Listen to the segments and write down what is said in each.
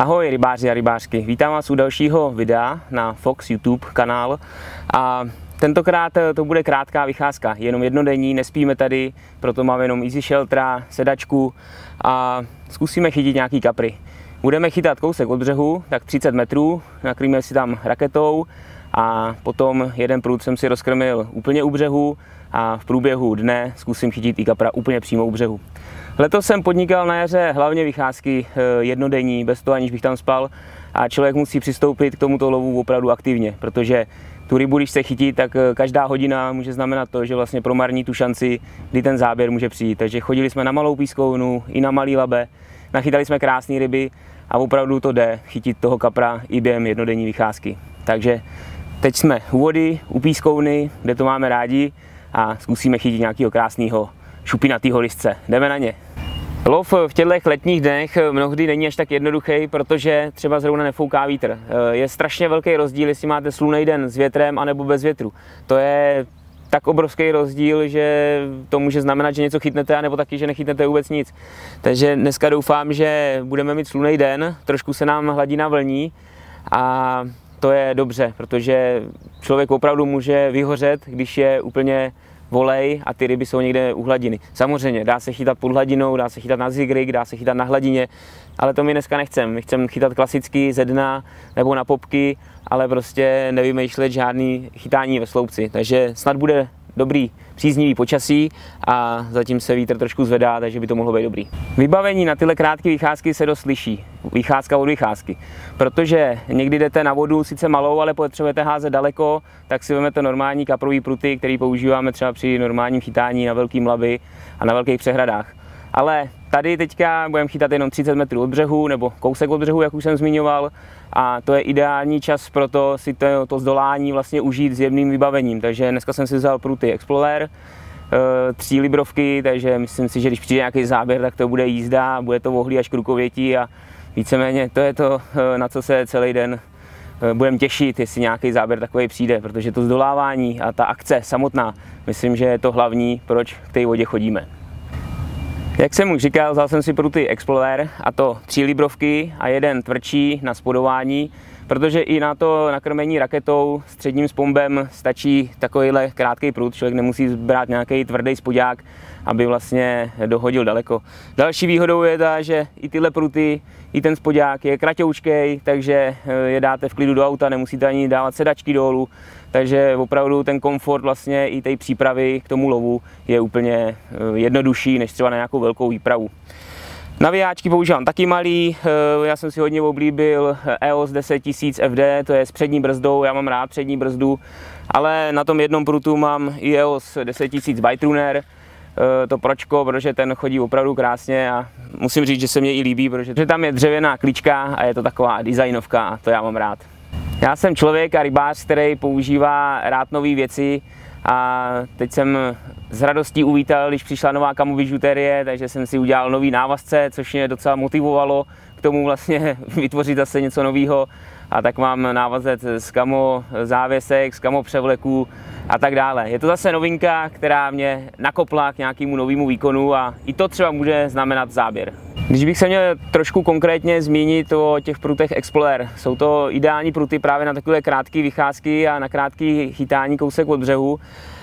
Ahoj rybáři a rybářky, vítám vás u dalšího videa na Fox YouTube kanál a tentokrát to bude krátká vycházka, jenom jednodenní, nespíme tady, proto máme jenom easy sheltera, sedačku a zkusíme chytit nějaký kapry. Budeme chytat kousek od břehu, tak 30 metrů, nakrmíme si tam raketou a potom jeden prut jsem si rozkrmil úplně u břehu a v průběhu dne zkusím chytit i kapra úplně přímo u břehu. Letos jsem podnikal na jaře hlavně vycházky jednodenní, bez toho aniž bych tam spal a člověk musí přistoupit k tomuto lovu opravdu aktivně, protože tu rybu, když se chytí, tak každá hodina může znamenat to, že vlastně promarní tu šanci, kdy ten záběr může přijít. Takže chodili jsme na malou pískovnu i na malý labe, nachytali jsme krásné ryby a opravdu to jde chytit toho kapra i během jednodenní vycházky. Takže teď jsme u vody, u pískovny, kde to máme rádi a zkusíme chytit nějakého krásného šupinatýho listce. Jdeme na ně. Lov v těchto letních dnech mnohdy není až tak jednoduchý, protože třeba zrovna nefouká vítr. Je strašně velký rozdíl, jestli máte slunný den s větrem anebo bez větru. To je tak obrovský rozdíl, že to může znamenat, že něco chytnete, anebo taky, že nechytnete vůbec nic. Takže dneska doufám, že budeme mít slunný den, trošku se nám hladina vlní a to je dobře, protože člověk opravdu může vyhořet, když je úplně volej a ty ryby jsou někde u hladiny. Samozřejmě dá se chytat pod hladinou, dá se chytat na zigrig, dá se chytat na hladině, ale to my dneska nechceme. My chceme chytat klasicky ze dna nebo na popky, ale prostě nevymýšlet žádný chytání ve sloupci. Takže snad bude dobrý příznivý počasí a zatím se vítr trošku zvedá, takže by to mohlo být dobrý. Vybavení na tyhle krátké vycházky se dost liší. Vycházka od vycházky. Protože někdy jdete na vodu sice malou, ale potřebujete házet daleko, tak si vezmete normální kaprový pruty, který používáme třeba při normálním chytání na velkým laby a na velkých přehradách. Ale tady teďka budeme chytat jenom 30 metrů od břehu nebo kousek od břehu, jak už jsem zmiňoval, a to je ideální čas pro to si to zdolání vlastně užít s jemným vybavením. Takže dneska jsem si vzal pruty Explorer, 3 librovky, takže myslím si, že když přijde nějaký záběr, tak to bude jízda, bude to ohlí až k rukovětí a víceméně to je to, na co se celý den budeme těšit, jestli nějaký záběr takový přijde, protože to zdolávání a ta akce samotná, myslím, že je to hlavní, proč k té vodě chodíme. Jak jsem už říkal, vzal jsem si pruty Explorer, a to 3 librovky a jeden tvrdší na spodování, protože i na to nakrmení raketou středním spombem stačí takovýhle krátký prut, člověk nemusí brát nějaký tvrdý spodák, aby vlastně dohodil daleko. Další výhodou je ta, že i tyhle pruty, i ten spodák je kratoučkej, takže je dáte v klidu do auta, nemusíte ani dávat sedačky dolů, takže opravdu ten komfort vlastně i té přípravy k tomu lovu je úplně jednodušší než třeba na nějakou velkou výpravu. Navijáčky používám taky malý, já jsem si hodně oblíbil EOS 10 000 FD, to je s přední brzdou, já mám rád přední brzdu, ale na tom jednom prutu mám i EOS 10 000 Bite Runner, to pročko, protože ten chodí opravdu krásně a musím říct, že se mně i líbí, protože tam je dřevěná klička a je to taková designovka a to já mám rád. Já jsem člověk a rybář, který používá rád nové věci a teď jsem s radostí uvítal, když přišla nová camo bižuterie, takže jsem si udělal nový návazce, což mě docela motivovalo k tomu vlastně vytvořit zase něco nového. A tak mám návazec z camo závěsek, z camo převleků a tak dále. Je to zase novinka, která mě nakopla k nějakému novému výkonu a i to třeba může znamenat záběr. Když bych se měl trošku konkrétně zmínit o těch prutech Explorer, jsou to ideální pruty právě na takové krátké vycházky a na krátké chytání kousek od břehu.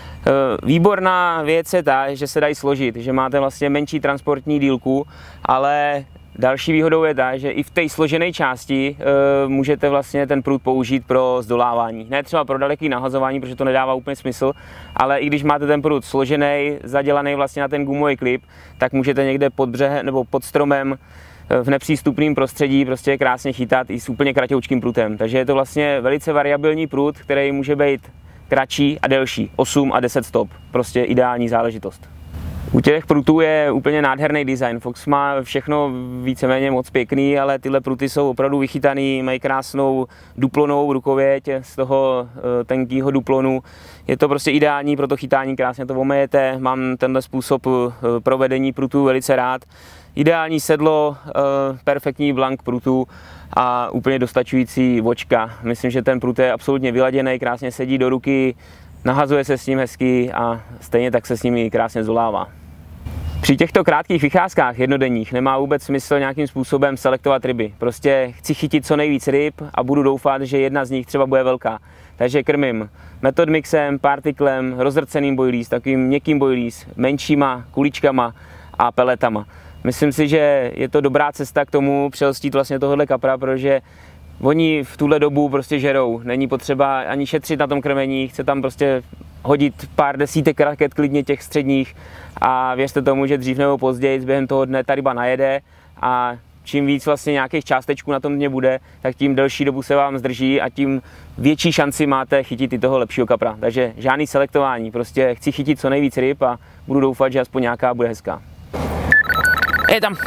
Výborná věc je ta, že se dají složit, že máte vlastně menší transportní dílku, ale další výhodou je ta, že i v té složené části můžete vlastně ten prut použít pro zdolávání. Ne třeba pro daleké nahazování, protože to nedává úplně smysl, ale i když máte ten prut složený, zadělaný vlastně na ten gumový klip, tak můžete někde pod břehem nebo pod stromem v nepřístupném prostředí prostě krásně chytat i s úplně kratoučkým prutem. Takže je to vlastně velice variabilní prut, který může být kratší a delší, 8 a 10 stop, prostě ideální záležitost. U těch prutů je úplně nádherný design. Fox má všechno víceméně moc pěkný, ale tyhle pruty jsou opravdu vychytaný, mají krásnou duplonou rukověť z toho tenkého duplonu. Je to prostě ideální pro to chytání, krásně to omejete. Mám tenhle způsob provedení prutů velice rád. Ideální sedlo, perfektní blank prutů a úplně dostačující vočka. Myslím, že ten prut je absolutně vyladěný, krásně sedí do ruky, nahazuje se s ním hezky a stejně tak se s nimi krásně zdolává. Při těchto krátkých vycházkách jednodenních nemá vůbec smysl nějakým způsobem selektovat ryby. Prostě chci chytit co nejvíc ryb a budu doufat, že jedna z nich třeba bude velká. Takže krmím Method Mixem, partiklem, rozrceným boilies, takovým měkkým boilies, menšíma kuličkama a peletama. Myslím si, že je to dobrá cesta k tomu přelstít vlastně tohohle kapra, protože oni v tuhle dobu prostě žerou. Není potřeba ani šetřit na tom krmení, chce tam prostě hodit pár desítek raket klidně těch středních a věřte tomu, že dřív nebo později během toho dne ta ryba najede a čím víc vlastně nějakých částečků na tom dně bude, tak tím delší dobu se vám zdrží a tím větší šanci máte chytit i toho lepšího kapra. Takže žádný selektování, prostě chci chytit co nejvíc ryb a budu doufat, že aspoň nějaká bude hezká. Je tam!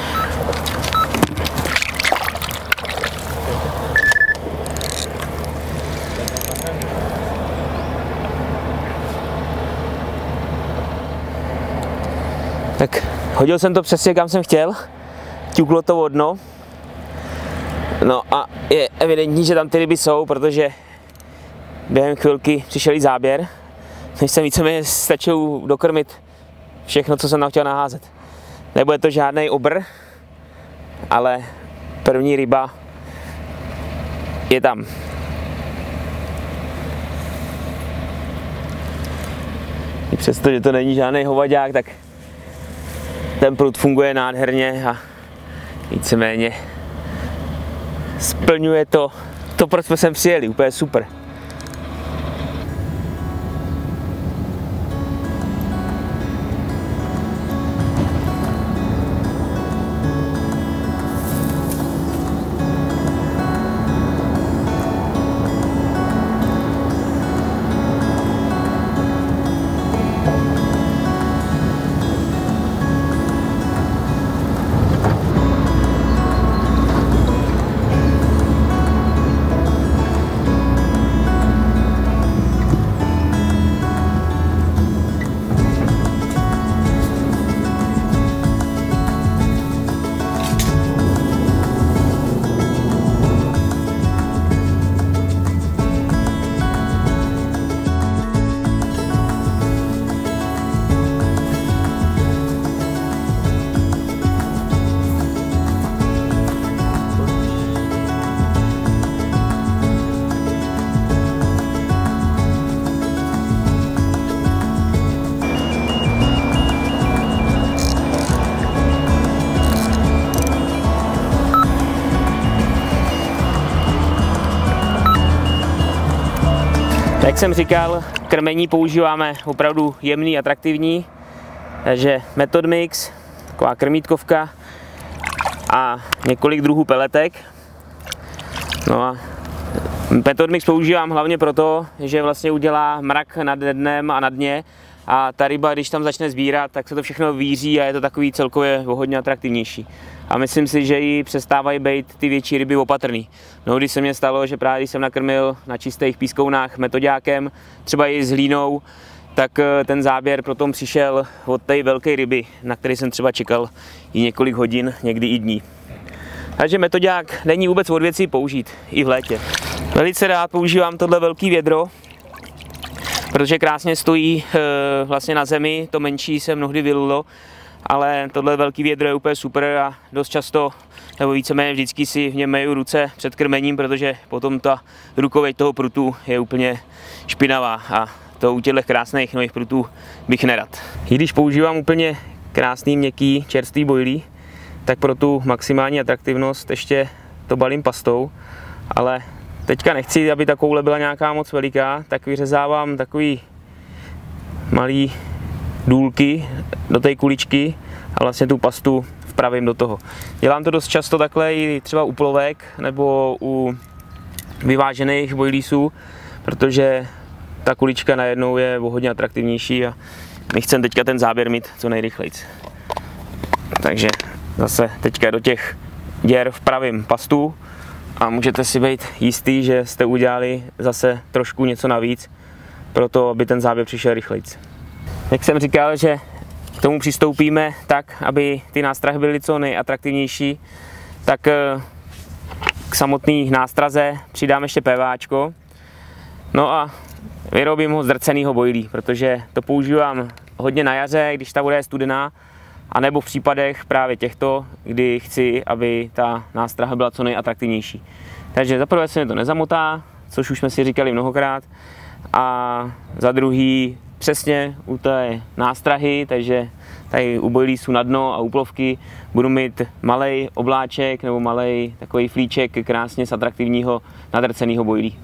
Tak hodil jsem to přesně kam jsem chtěl, ťuklo to o dno. No a je evidentní, že tam ty ryby jsou, protože během chvilky přišel i záběr, než jsem víceméně stačil dokrmit všechno, co jsem tam chtěl naházet. Nebude to žádný obr, ale první ryba je tam. I přesto, že to není žádný hovaďák, tak ten prut funguje nádherně a víceméně splňuje to, proč jsme sem přijeli, úplně super. Jak jsem říkal, krmení používáme opravdu jemný, atraktivní, takže Method Mix, taková krmítkovka a několik druhů peletek. No a Method Mix používám hlavně proto, že vlastně udělá mrak nad dnem a na dně a ta ryba, když tam začne sbírat, tak se to všechno víří a je to takový celkově hodně atraktivnější. A myslím si, že i přestávají být ty větší ryby opatrný. Mnohdy se mně stalo, že právě když jsem nakrmil na čistých pískounách metoďákem, třeba i s hlínou, tak ten záběr potom přišel od té velké ryby, na který jsem třeba čekal i několik hodin, někdy i dní. Takže metoďák není vůbec od věcí použít i v létě. Velice rád používám tohle velký vědro, protože krásně stojí vlastně na zemi, to menší se mnohdy vylulo, ale tohle velký vědro je úplně super a dost často, nebo víceméně vždycky si v něm myju ruce před krmením, protože potom ta rukověď toho prutu je úplně špinavá a to u těchto krásných nových prutů bych nerad. I když používám úplně krásný, měkký, čerstvý boilí, tak pro tu maximální atraktivnost ještě to balím pastou, ale teďka nechci, aby ta koule byla nějaká moc veliká, tak vyřezávám takový malý důlky do té kuličky a vlastně tu pastu vpravím do toho. Dělám to dost často takhle i třeba u plovek nebo u vyvážených boiliesů, protože ta kulička najednou je hodně atraktivnější a my chceme teďka ten záběr mít co nejrychleji. Takže zase teďka do těch děr vpravím pastu a můžete si být jistý, že jste udělali zase trošku něco navíc pro to, aby ten záběr přišel rychleji. Jak jsem říkal, že k tomu přistoupíme tak, aby ty nástrahy byly co nejatraktivnější, tak k samotné nástraze přidám ještě PVAčko. No a vyrobím ho z drcenýho boilí, protože to používám hodně na jaře, když ta voda je studená A nebo v případech právě těchto, kdy chci, aby ta nástraha byla co nejatraktivnější. Takže za prvé se mi to nezamotá, což už jsme si říkali mnohokrát. A za druhý přesně u té nástrahy, takže tady u boilísů na dno a u plovky budu mít malej obláček nebo malej takový flíček krásně z atraktivního nadrceného boilí.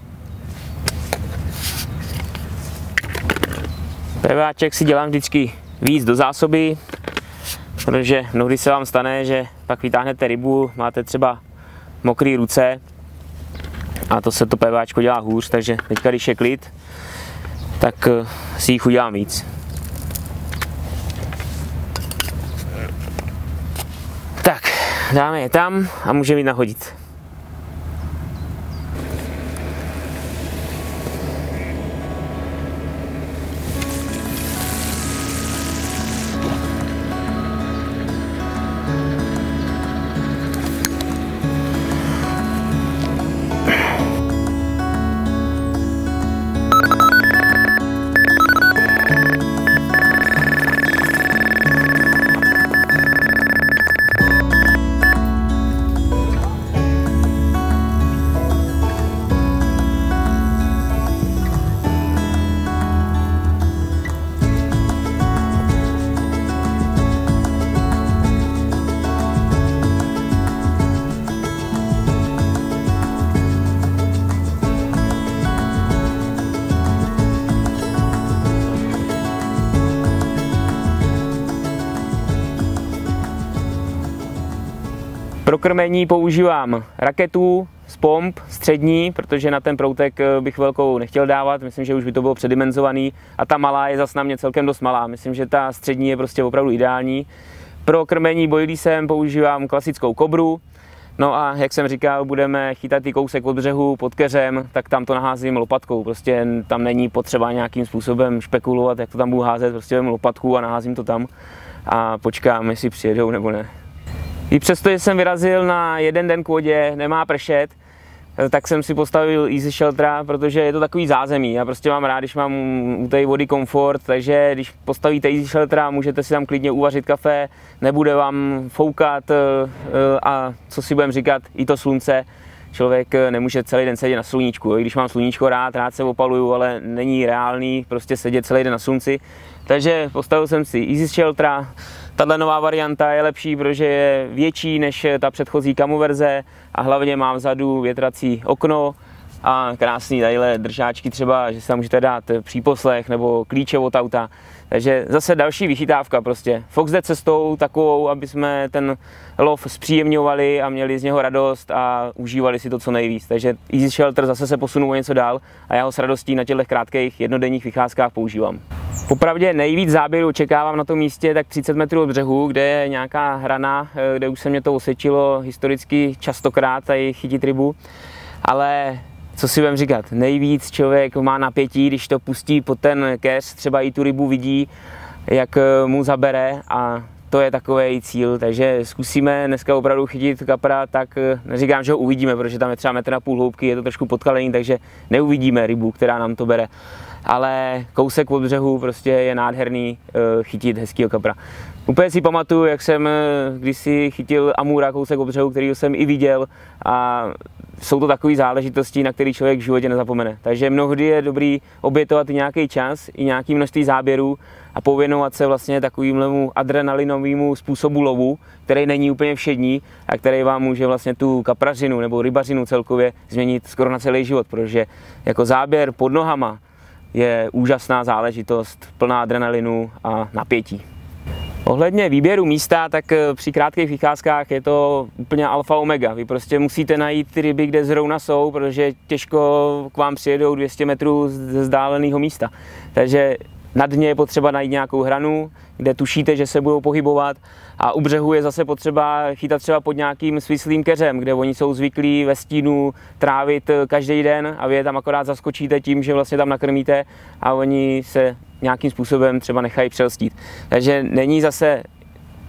PVAček si dělám vždycky víc do zásoby, protože mnohdy se vám stane, že pak vytáhnete rybu, máte třeba mokré ruce a to se to PVAčko dělá hůř, takže teďka, když je klid, tak si jich udělám víc. Tak, dáme je tam a můžeme jít nahodit. Pro krmení používám raketu z pomp střední, protože na ten proutek bych velkou nechtěl dávat, myslím, že už by to bylo předimenzovaný a ta malá je zase na mě celkem dost malá, myslím, že ta střední je prostě opravdu ideální. Pro krmení boilísem používám klasickou kobru, no a jak jsem říkal, budeme chytat i kousek od břehu pod keřem, tak tam to naházím lopatkou, prostě tam není potřeba nějakým způsobem špekulovat, jak to tam budu házet, prostě vezmu lopatku a naházím to tam a počkám, jestli přijedou nebo ne. I přesto, že jsem vyrazil na jeden den k vodě, nemá pršet, tak jsem si postavil Easy Sheltera, protože je to takový zázemí. Já prostě mám rád, když mám u té vody komfort, takže když postavíte Easy Sheltera, můžete si tam klidně uvařit kafe, nebude vám foukat a co si budeme říkat, i to slunce. Člověk nemůže celý den sedět na sluníčku. I když mám sluníčko rád se opaluju, ale není reálný prostě sedět celý den na slunci. Takže postavil jsem si Easy Sheltera. Tato nová varianta je lepší, protože je větší než ta předchozí Camu verze a hlavně má vzadu větrací okno a krásný tadyhle držáčky třeba, že si tam můžete dát příposlech nebo klíče od auta. Takže zase další vychytávka prostě. Fox jde cestou takovou, aby jsme ten lov zpříjemňovali a měli z něho radost a užívali si to co nejvíc. Takže Easy Shelter zase se posunul o něco dál a já ho s radostí na těchto krátkých jednodenních vycházkách používám. Popravdě nejvíc záběrů očekávám na tom místě tak 30 metrů od břehu, kde je nějaká hrana, kde už se mě to osvědčilo historicky častokrát tady chytit rybu, ale co si budem říkat, nejvíc člověk má napětí, když to pustí pod ten keř, třeba i tu rybu vidí, jak mu zabere a to je takový cíl, takže zkusíme dneska opravdu chytit kapra, tak neříkám, že ho uvidíme, protože tam je třeba 1,5 m hloubky, je to trošku podkalený, takže neuvidíme rybu, která nám to bere. Ale kousek od břehu prostě je nádherný chytit hezkýho kapra. Úplně si pamatuju, jak jsem kdysi chytil amura kousek od břehu, kterýho jsem i viděl a jsou to takové záležitosti, na které člověk v životě nezapomene. Takže mnohdy je dobrý obětovat i nějaký čas, i nějaké množství záběrů a pověnovat se vlastně takovému adrenalinovému způsobu lovu, který není úplně všední a který vám může vlastně tu kaprařinu nebo rybařinu celkově změnit skoro na celý život, protože jako záběr pod nohama je úžasná záležitost, plná adrenalinu a napětí. Ohledně výběru místa, tak při krátkých vycházkách je to úplně alfa omega. Vy prostě musíte najít ty ryby, kde zrovna jsou, protože těžko k vám přijedou 200 metrů ze vzdáleného místa. Takže na dně je potřeba najít nějakou hranu, kde tušíte, že se budou pohybovat a u břehu je zase potřeba chytat třeba pod nějakým svislým keřem, kde oni jsou zvyklí ve stínu trávit každý den a vy je tam akorát zaskočíte tím, že vlastně tam nakrmíte a oni se nějakým způsobem třeba nechají přelstít. Takže není zase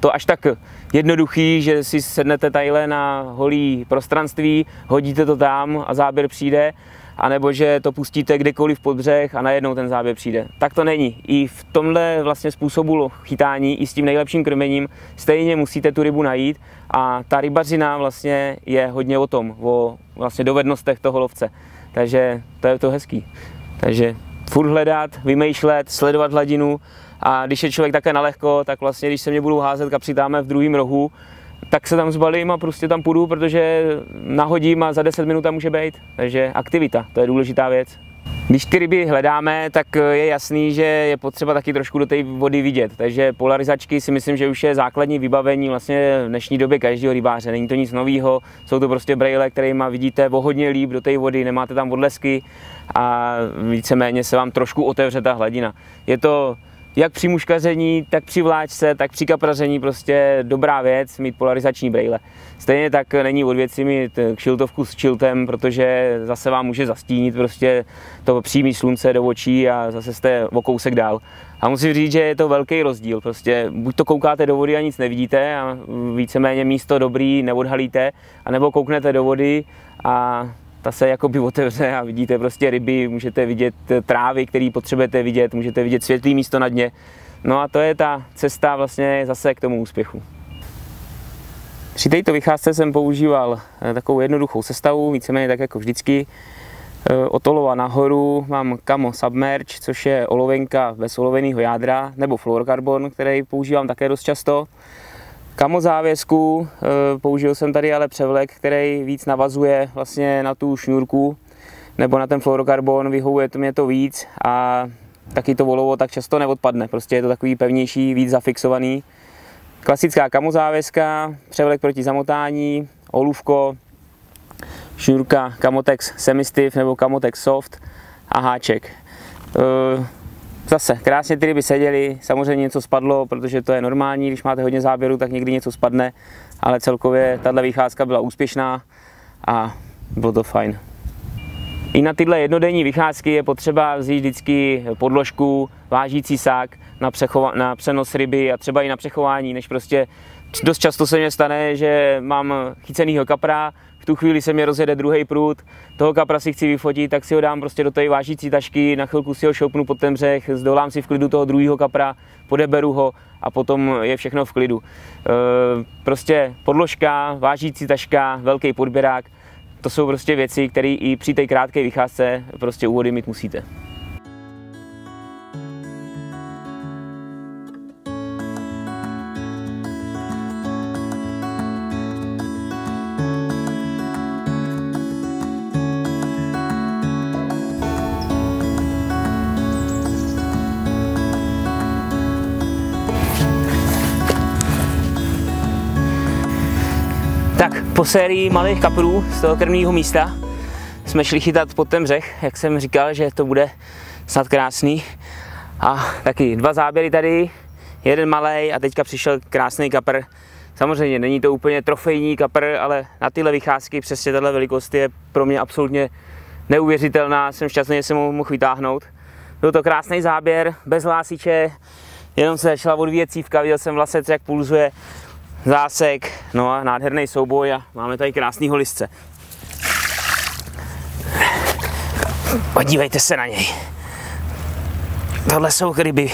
to až tak jednoduchý, že si sednete tadyhle na holý prostranství, hodíte to tam a záběr přijde, anebo že to pustíte kdekoliv pod břeh a najednou ten záběr přijde. Tak to není. I v tomhle vlastně způsobu chytání, i s tím nejlepším krmením, stejně musíte tu rybu najít a ta rybařina vlastně je hodně o tom, o vlastně dovednostech toho lovce. Takže to je to hezký. Takže furt hledat, vymýšlet, sledovat hladinu a když je člověk také nalehko, tak vlastně když se mě budou házet kapři tamhle v druhém rohu, tak se tam zbalím a prostě tam půjdu, protože nahodím a za 10 minut tam může být. Takže aktivita, to je důležitá věc. Když ty ryby hledáme, tak je jasný, že je potřeba taky trošku do té vody vidět. Takže polarizačky si myslím, že už je základní vybavení vlastně v dnešní době každého rybáře. Není to nic nového, jsou to prostě brejle, kterými vidíte o hodně líp do té vody, nemáte tam odlesky a víceméně se vám trošku otevře ta hladina. Je to jak při muškaření, tak při vláčce, tak při kapraření prostě dobrá věc mít polarizační brejle. Stejně tak není od věci mít kšiltovku s čiltem, protože zase vám může zastínit prostě to přímé slunce do očí a zase jste o kousek dál. A musím říct, že je to velký rozdíl. Prostě buď to koukáte do vody a nic nevidíte a víceméně místo dobrý neodhalíte, anebo kouknete do vody a ta se jakoby otevře a vidíte prostě ryby, můžete vidět trávy, které potřebujete vidět, můžete vidět světlý místo na dně. No a to je ta cesta vlastně zase k tomu úspěchu. Při této vycházce jsem používal takovou jednoduchou sestavu, víceméně tak jako vždycky. Od olova nahoru mám Camo Submerge, což je olovenka bez oloveného jádra, nebo fluorokarbon, který používám také dost často. Camo závěsku, použil jsem tady ale převlek, který víc navazuje vlastně na tu šňůrku nebo na ten fluorokarbon, vyhovuje to mě to víc a taky to olovo tak často neodpadne, prostě je to takový pevnější, víc zafixovaný. Klasická Camo závěska, převlek proti zamotání, olůvko, šňůrka Camotex Semi-Stiff nebo Camotex Soft a háček. Zase krásně ty ryby seděly, samozřejmě něco spadlo, protože to je normální, když máte hodně záběru, tak někdy něco spadne, ale celkově tato vycházka byla úspěšná a bylo to fajn. I na tyhle jednodenní vycházky je potřeba vzít vždycky podložku, vážící sák na přenos ryby a třeba i na přechování, než prostě dost často se mi stane, že mám chycenýho kapra, v tu chvíli se mi rozjede druhý prut, toho kapra si chci vyfotit, tak si ho dám prostě do té vážící tašky, na chvilku si ho šoupnu pod ten břeh, zdolám si v klidu toho druhého kapra, podeberu ho a potom je všechno v klidu. Prostě podložka, vážící taška, velký podběrák, to jsou prostě věci, které i při té krátké vycházce prostě úvody mít musíte. Tak po sérii malých kaprů z toho krmného místa jsme šli chytat pod ten břeh, jak jsem říkal, že to bude snad krásný. A taky 2 záběry tady, jeden malej a teďka přišel krásný kapr. Samozřejmě není to úplně trofejní kapr, ale na tyhle vycházky přesně tato velikost je pro mě absolutně neuvěřitelná. Jsem šťastný, že jsem ho mohl vytáhnout. Byl to krásný záběr, bez hlásiče, jenom se začala odvíjet cívka, viděl jsem vlasec, jak pulzuje. Zásek, no a nádherný souboj a máme tady krásnýho lisce. Podívejte se na něj. Tohle jsou ryby,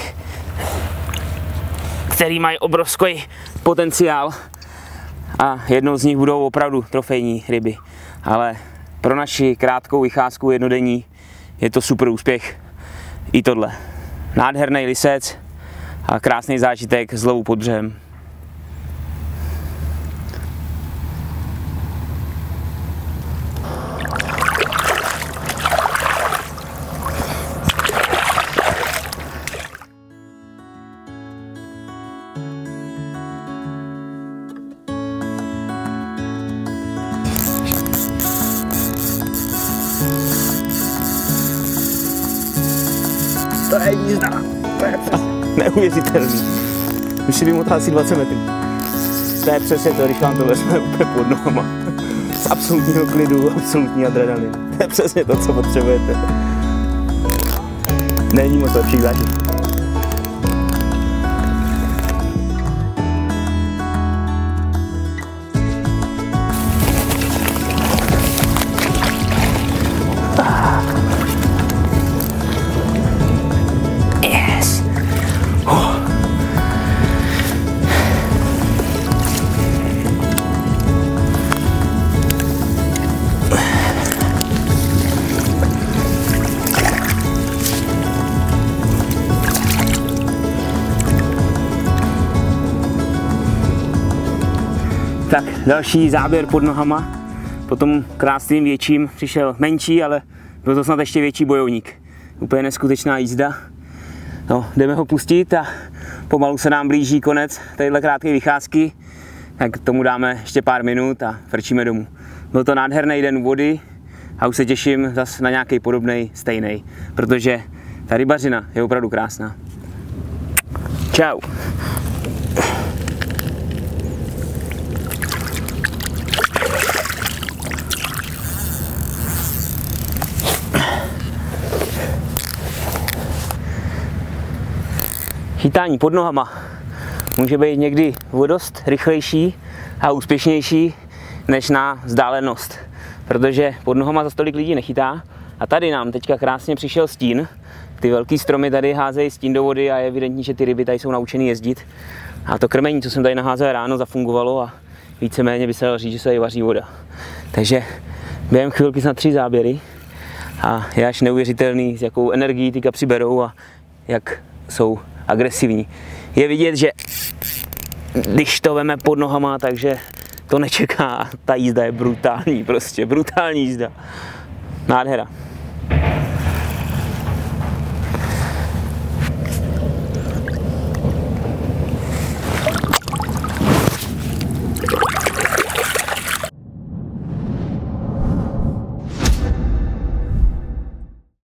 které mají obrovský potenciál a jednou z nich budou opravdu trofejní ryby. Ale pro naši krátkou vycházku jednodenní je to super úspěch i tohle. Nádherný lisec a krásný zážitek s lovou pod břehem. To je jízda, to je neuvěřitelný. Už si vymotal asi 20 metrů. To je přesně to, když vám to vezme úplně pod nohama. Z absolutního klidu, absolutní adrenalin. To je přesně to, co potřebujete. Není moc lepších zážitků. Tak další záběr pod nohama. Po tom krásným větším přišel menší, ale byl to snad ještě větší bojovník. Úplně neskutečná jízda. No, jdeme ho pustit a pomalu se nám blíží konec téhle krátké vycházky. Tak tomu dáme ještě pár minut a vrčíme domů. Byl to nádherný den vody a už se těším zase na nějaký podobný, stejný, protože ta rybařina je opravdu krásná. Čau. Chytání pod nohama může být někdy o dost rychlejší a úspěšnější než na vzdálenost, protože pod nohama za tolik lidí nechytá a tady nám teďka krásně přišel stín. Ty velký stromy tady házejí stín do vody a je evidentní, že ty ryby tady jsou naučený jezdit. A to krmení, co jsem tady naházel ráno, zafungovalo a víceméně by se dalo říct, že se tady vaří voda. Takže během chvilky snad 3 záběry a je až neuvěřitelný, s jakou energií ty kapři berou a jak jsou agresivní. Je vidět, že když to veme pod nohama, takže to nečeká. Ta jízda je brutální, prostě brutální jízda. Nádhera.